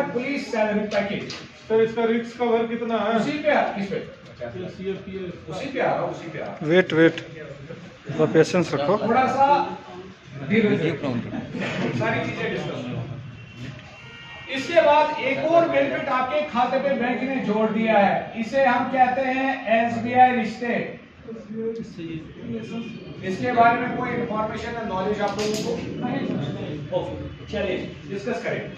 Police salary package. Sir इसका risk cover कितना है? उसी पे किस पे? उसी पे आ रहा, उसी पे आ रहा। वेट थोड़ा पेशेंस रखो, थोड़ा सा धीरे सारी चीजें डिस्कस। इसके बाद एक और बेनिफिट आपके खाते पे बैंक ने जोड़ दिया है, इसे हम कहते हैं SBI रिश्ते। इसके बारे में कोई इंफॉर्मेशन है, नॉलेज आप लोगों को? चलिए डिस्कस करें।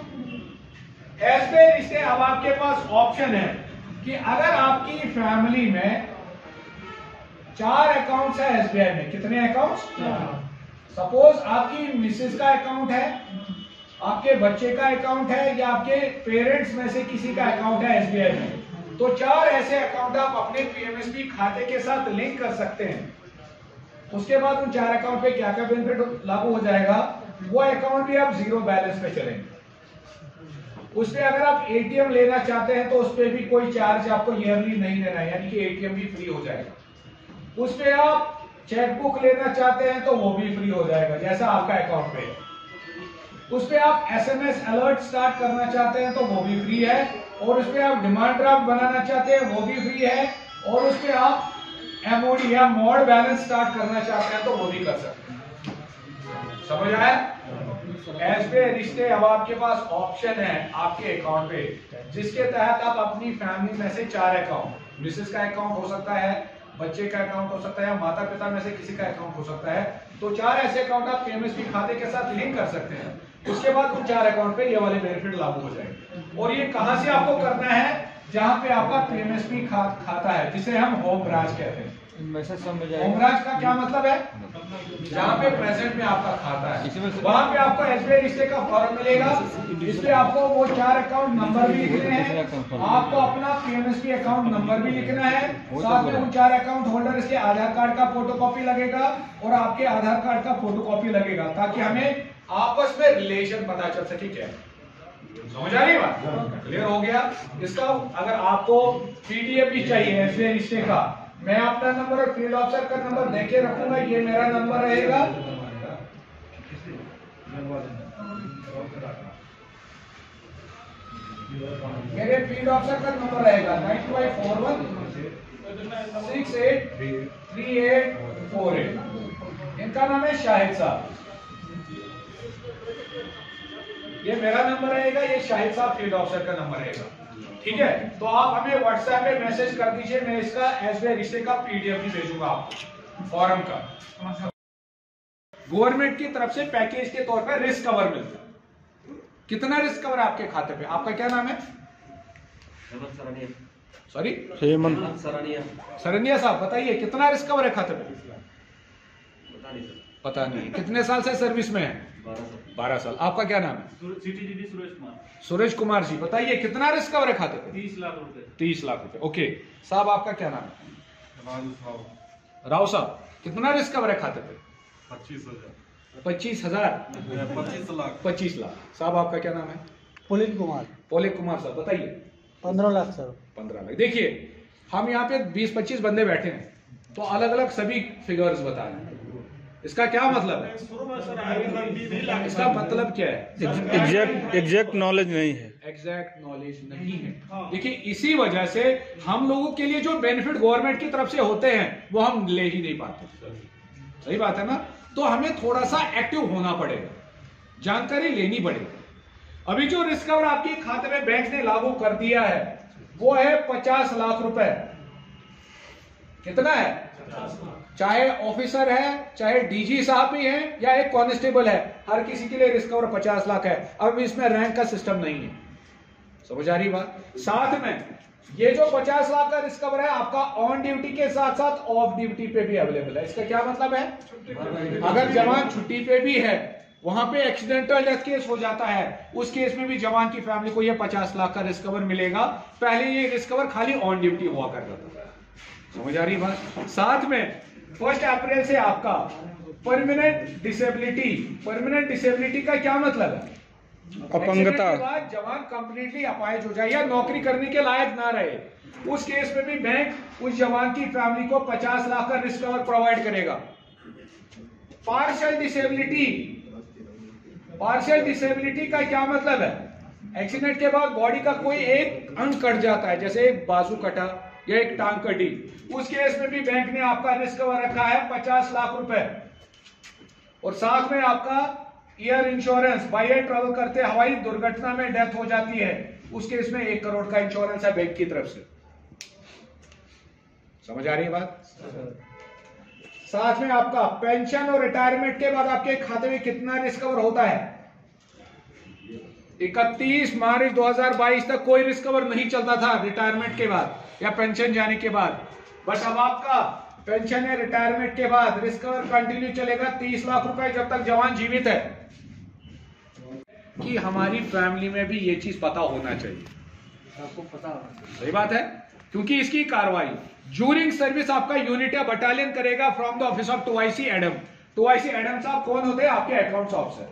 SBI रिश्ते, अब आपके पास ऑप्शन है कि अगर आपकी फैमिली में 4 अकाउंट्स है SBI में, कितने अकाउंट्स? सपोज आपकी मिसेस का अकाउंट है, आपके बच्चे का अकाउंट है, या आपके पेरेंट्स में से किसी का अकाउंट है SBI में, तो 4 ऐसे अकाउंट आप अपने PMSB खाते के साथ लिंक कर सकते हैं। उसके बाद उन 4 अकाउंट पे क्या क्या बेनिफिट लागू हो जाएगा, वो अकाउंट भी आप 0 बैलेंस पे चलेंगे। उस पे अगर आप ATM लेना चाहते हैं तो उस पे भी कोई चार्ज आपको ईयरली नहीं देना है, यानी कि ATM भी फ्री हो जाएगा। उस पे आप चेकबुक लेना चाहते हैं तो वो भी फ्री हो जाएगा, जैसा आपका अकाउंट पे है। उस पे आप SMS अलर्ट स्टार्ट करना चाहते हैं तो वो भी फ्री है, और उस पे आप डिमांड ड्राफ्ट बनाना चाहते हैं वो भी फ्री है, और उस पे आप MOD या मोड बैलेंस स्टार्ट करना चाहते हैं तो वो भी कर सकते हैं। समझ आया? SBI रिश्ते, अब आपके पास ऑप्शन है आपके अकाउंट पे, जिसके तहत आप अपनी फैमिली में से 4 अकाउंट, मिसेस का अकाउंट हो सकता है, बच्चे का अकाउंट हो सकता है, या माता पिता में से किसी का अकाउंट हो सकता है, तो 4 ऐसे अकाउंट आप PMSB खाते के साथ लिंक कर सकते हैं। उसके बाद उन 4 अकाउंट पे ये वाले बेनिफिट लागू हो जाएंगे। और ये कहां से आपको करना है? जहां पे आपका PMSB खाता है, जिसे हम होम ब्रांच कहते हैं। मैसेज समझ जाएगा। होम ब्रांच का क्या मतलब है? जहां पे प्रेजेंट में आपका खाता है, वहां पे आपको SBI रिश्ते का फॉर्म मिलेगा। इसमें आपको वो 4 अकाउंट नंबर भी लिखने हैं, आपको अपना PMSB अकाउंट नंबर भी लिखना है, साथ में उन 4 अकाउंट होल्डर के आधार कार्ड का फोटोकॉपी लगेगा और आपके आधार कार्ड का फोटोकॉपी लगेगा, ताकि हमें आपस में रिलेशन पता चल सके। क्या समझ आ रही बात? क्लियर हो गया? इसका अगर आपको PDF भी चाहिए SBI रिश्ते का, मैं अपना नंबर और फील्ड ऑफिसर का नंबर देके रखूंगा, ये मेरा नंबर रहेगा। मेरे फील्ड ऑफिसर का नंबर रहेगा 9541683848। इनका नाम है शाहिद साहब। ये मेरा नंबर रहेगा, ये शाहिद साहब फील्ड ऑफिसर का नंबर रहेगा। ठीक है, तो आप हमें व्हाट्सएप पे मैसेज कर दीजिए, मैं इसका SBI रिश्ते का PDF भी भेजूंगा आपको, फॉर्म का। गवर्नमेंट की तरफ से पैकेज के तौर पर रिस्क कवर मिलता है। कितना रिस्क कवर है आपके खाते पे? आपका क्या नाम है? सॉरी, हेमंत सरनिया साहब, बताइए कितना रिस्क कवर है खाते पे? पता नहीं। कितने साल से सर्विस में है? 12 साल। आपका क्या नाम है? सुरेश कुमार जी, बताइए कितना रिस्क कवर है खाते पे? 30 लाख रुपए। 30 लाख रुपए। ओके साहब, आपका क्या नाम है? राव साहब, कितना रिस्क कवर है खाते पे? 25,000। 25,000? 25 लाख। साहब आपका क्या नाम है? पुलित कुमार। पोलित कुमार साहब, बताइए। 15 लाख सर। 15 लाख। देखिए, हम यहाँ पे 20-25 बंदे बैठे हैं, तो अलग अलग सभी फिगर्स बता रहे हैं। इसका क्या मतलब है? इसका मतलब क्या है? एग्जैक्ट नॉलेज नहीं है। एग्जैक्ट नॉलेज नहीं है। देखिए, इसी वजह से हम लोगों के लिए जो बेनिफिट गवर्नमेंट की तरफ से होते हैं वो हम ले ही नहीं पाते। सही बात है ना? तो हमें थोड़ा सा एक्टिव होना पड़ेगा, जानकारी लेनी पड़ेगी। अभी जो रिस्क कवर आपके खाते में बैंक ने लागू कर दिया है वो है 50 लाख रुपए। कितना है? चाहे ऑफिसर है, चाहे DG साहब भी हैं, या एक कांस्टेबल है, हर किसी के लिए रिस्क कवर 50 लाख है। अब इसमें रैंक का सिस्टम नहीं है। समझ आ रही बात? साथ में ये जो 50 लाख का रिस्क कवर है आपका ऑन ड्यूटी के साथ साथ ऑफ ड्यूटी पे भी अवेलेबल है। इसका क्या मतलब है? अगर जवान छुट्टी पे भी है, वहां पे एक्सीडेंटल डेथ केस हो जाता है, उस केस में भी जवान की फैमिली को ये 50 लाख का रिस्क कवर मिलेगा। पहले ये रिस्क कवर खाली ऑन ड्यूटी हुआ करता था। समझ आ रही बात? साथ में 1 अप्रैल से आपका परमानेंट डिसेबिलिटी। परमानेंट डिसेबिलिटी का क्या मतलब है? अपंगता। जवान कंप्लीटली अपाहिज हो जाए या नौकरी करने के लायक ना रहे, उस केस में भी बैंक उस जवान की फैमिली को 50 लाख का रिस्क कवर प्रोवाइड करेगा। Partial disability. पार्शियल डिसेबिलिटी का क्या मतलब है? एक्सीडेंट के बाद बॉडी का कोई एक अंग कट जाता है, जैसे एक बाजू कटा या एक टांग कटी, उस केस में भी बैंक ने आपका रिस्क कवर रखा है 50 लाख रुपए। और साथ में आपका air insurance, by air travel करते हवाई दुर्घटना में डेथ हो जाती है, उस केस में 1 करोड़ का इंश्योरेंस है बैंक की तरफ से। समझ आ रही है बात? साथ में आपका पेंशन और रिटायरमेंट के बाद आपके खाते में कितना रिस्क कवर होता है? 31 मार्च 2022 तक कोई रिस्क कवर नहीं चलता था रिटायरमेंट के बाद या पेंशन जाने के बाद, बट अब आपका पेंशन या रिटायरमेंट के बाद रिस्क कवर कंटिन्यू चलेगा 30 लाख रुपए जब तक जवान जीवित है। कि हमारी फैमिली में भी ये चीज पता होना चाहिए, आपको पता होगा। सही बात है, क्योंकि इसकी कार्रवाई ड्यूरिंग सर्विस आपका यूनिट या बटालियन करेगा from the office of 2IC Adm. 2IC Adm साहब कौन होते हैं? आपके अकाउंट्स ऑफिसर।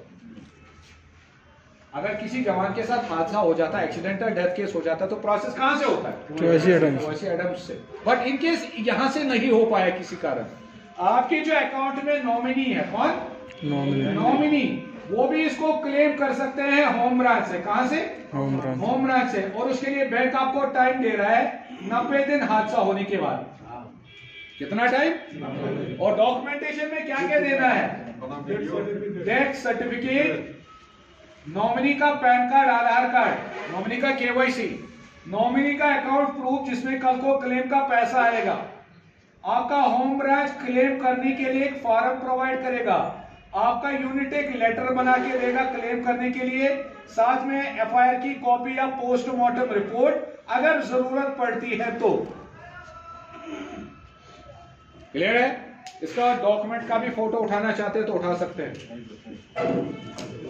अगर किसी जवान के साथ हादसा हो जाता है, एक्सीडेंटल डेथ केस हो जाता है, तो प्रोसेस कहां से होता है? 2IC एडम्स से। बट इन केस यहां से नहीं हो पाया किसी कारण, आपके जो अकाउंट में नॉमिनी है, कौन? नॉमिनी, वो भी इसको क्लेम कर सकते हैं होम ब्रांच से। कहां से? होम ब्रांच से। और उसके लिए बैंक आपको टाइम दे रहा है 90 दिन हादसा होने के बाद। कितना टाइम? और डॉक्यूमेंटेशन में क्या क्या देना है? डेथ सर्टिफिकेट, नॉमिनी का PAN card, Aadhaar card, nominee का KYC, नॉमिनी का अकाउंट प्रूफ जिसमें कल को क्लेम का पैसा आएगा। आपका होम ब्रांच क्लेम करने के लिए एक फॉर्म प्रोवाइड करेगा, आपका यूनिट एक लेटर बना के देगा क्लेम करने के लिए, साथ में FIR की कॉपी या पोस्टमार्टम रिपोर्ट अगर जरूरत पड़ती है तो। क्लियर है? इसका डॉक्यूमेंट का भी फोटो उठाना चाहते हैं तो उठा सकते हैं।